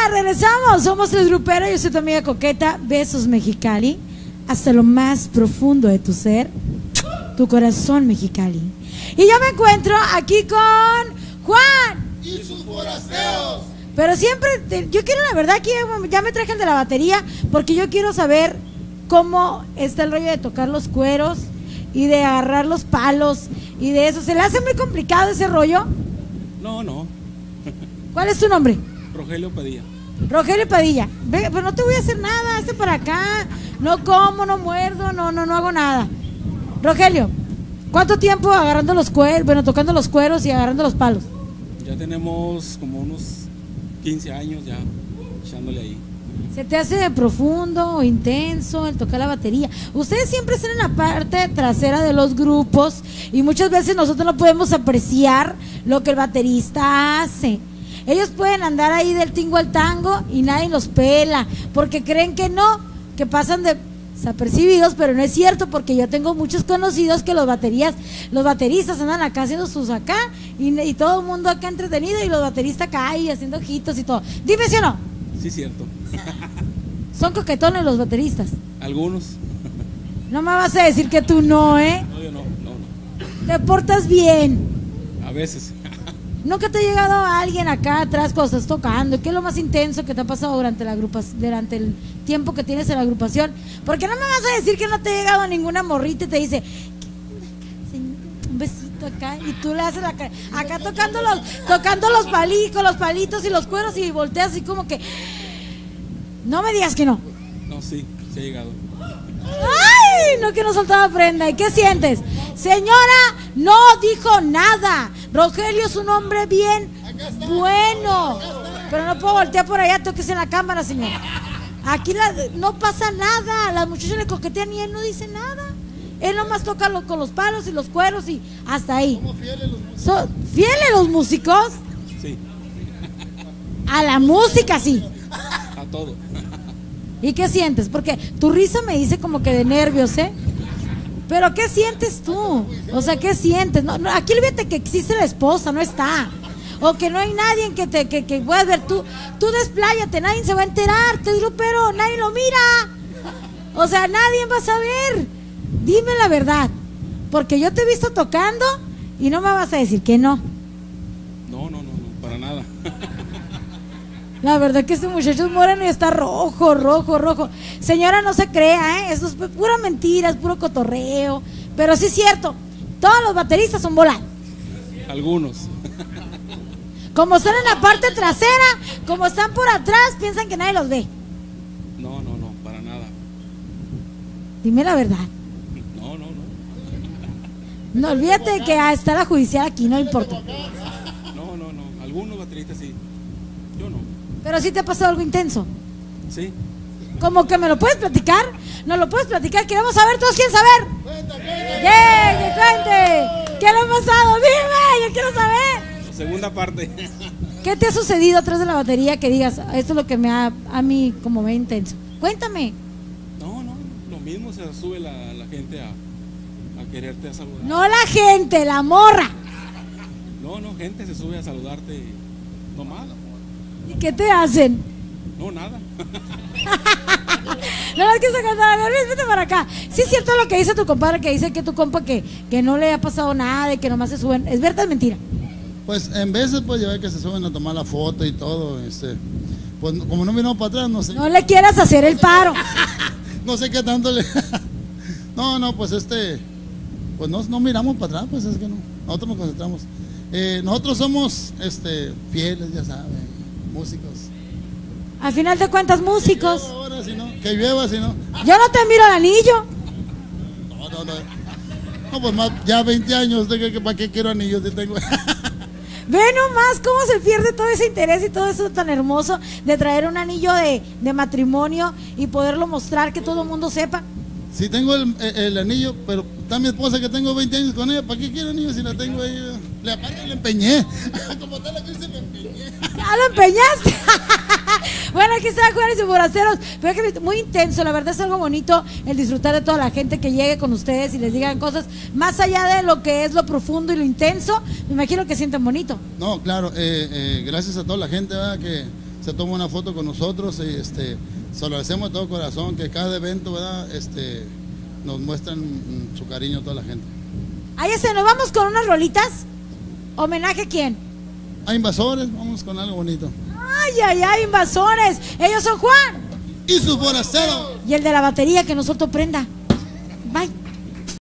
regresamos. Somos Tres Gruperos. Yo soy tu amiga Coqueta. Besos, Mexicali. Hasta lo más profundo de tu ser, tu corazón, Mexicali. Y yo me encuentro aquí con Juan y sus forasteros. Pero siempre, yo quiero la verdad que ya me traje el de la batería, porque yo quiero saber cómo está el rollo de tocar los cueros y de agarrar los palos y de eso. ¿Se le hace muy complicado ese rollo? No. ¿Cuál es tu nombre? Rogelio Padilla. Rogelio Padilla. Ve, pues no te voy a hacer nada, hazte para acá. No como, no muerdo, no hago nada. Rogelio, ¿cuánto tiempo agarrando los cueros, bueno, tocando los cueros y agarrando los palos? Ya tenemos como unos 15 años ya echándole ahí. ¿Se te hace profundo o intenso el tocar la batería? Ustedes siempre están en la parte trasera de los grupos y muchas veces nosotros no podemos apreciar lo que el baterista hace. Ellos pueden andar ahí del tingo al tango y nadie los pela, porque creen que no, que pasan desapercibidos, pero no es cierto, porque yo tengo muchos conocidos que los bateristas andan acá haciendo sus acá y todo el mundo acá entretenido y los bateristas acá y haciendo ojitos y todo. Dime si o no. Sí, cierto. Son coquetones los bateristas. Algunos. No me vas a decir que tú no, ¿eh? No, yo no. Te portas bien. A veces. ¿Nunca te ha llegado alguien acá atrás cuando estás tocando? ¿Qué es lo más intenso que te ha pasado durante el tiempo que tienes en la agrupación? Porque no me vas a decir que no te ha llegado ninguna morrita y te dice, ¿qué onda, un besito acá? Y tú le haces acá tocando los palitos y los cueros y volteas así como que... No me digas que no. No, sí ha llegado. ¡Ay! No, que no soltaba prenda. ¿Y qué sientes? Señora, no dijo nada. Rogelio es un hombre bien bueno. Pero no puedo voltear por allá, toques en la cámara, señor. Aquí no pasa nada. Las muchachas le coquetean y él no dice nada. Él nomás toca con los palos y los cueros y hasta ahí. ¿Somos fieles los músicos? ¿Son fieles los músicos? Sí. A la música, sí. A todo. ¿Y qué sientes? Porque tu risa me dice como que de nervios, ¿eh? Pero ¿qué sientes tú? O sea, ¿qué sientes? No, aquí olvídate que existe la esposa, no está. O que no hay nadie que puedas ver. Tú despláyate, nadie se va a enterar, te digo, pero nadie lo mira. O sea, nadie va a saber. Dime la verdad. Porque yo te he visto tocando y no me vas a decir que no. No, para nada. La verdad que este muchacho es moreno y está rojo. Señora, no se crea, ¿eh? Eso es pura mentira, es puro cotorreo. Pero sí es cierto, todos los bateristas son volados. Algunos. Como están en la parte trasera, como están por atrás, piensan que nadie los ve. No, para nada. Dime la verdad. No. No, olvídate que está la judicial aquí, no importa. No. Algunos bateristas sí. Yo no. Pero sí te ha pasado algo intenso. Sí. Como que me lo puedes platicar. ¿No lo puedes platicar? Queremos saber, todos quieren saber. ¡Que cuente! ¿Qué le ha pasado? Dime, yo quiero saber. Segunda parte. ¿Qué te ha sucedido atrás de la batería que digas, esto es lo que a mí como ve intenso? Cuéntame. No, lo mismo, se sube la gente a quererte a saludar. No la gente, la morra. No, gente se sube a saludarte nomás. ¿Y qué te hacen? No, nada. No, es que se cantan, vete para acá. Sí es cierto lo que dice tu compadre, que dice que tu compa que no le ha pasado nada y que nomás se suben. ¿Es verdad o es mentira? Pues en veces pues ya ve que se suben a tomar la foto y todo, pues como no miramos para atrás, no sé. No le quieras hacer el paro. No sé qué tanto le... No, pues pues no miramos para atrás, pues es que no. Nosotros nos concentramos. Nosotros somos fieles, ya saben, músicos. Al final de cuentas, músicos. Que llueva, si no. Yo no te miro el anillo. No. No, pues más, ya 20 años, ¿para qué quiero anillos si tengo? Ve nomás cómo se pierde todo ese interés y todo eso tan hermoso de traer un anillo de matrimonio y poderlo mostrar, que todo el mundo sepa. Sí tengo el anillo, pero está mi esposa que tengo 20 años con ella. ¿Para qué quiero anillo si la tengo ahí? Aparte le empeñé. Como tal la crisis me empeñé. ¿Ah, lo empeñaste? Bueno, aquí está Juanes y Forasteros. Pero es que muy intenso, la verdad es algo bonito el disfrutar de toda la gente que llegue con ustedes y les digan cosas más allá de lo que es lo profundo y lo intenso. Me imagino que sienten bonito. No, claro, gracias a toda la gente, ¿verdad? Que se toma una foto con nosotros y se lo agradecemos de todo corazón, que cada evento, ¿verdad? Nos muestran su cariño a toda la gente. Ahí nos vamos con unas rolitas. ¿Homenaje a quién? A Invasores, vamos con algo bonito. Ay, ay, ay, Invasores. Ellos son Juan Y sus forasteros. y el de la batería que nos soltó prenda. Bye.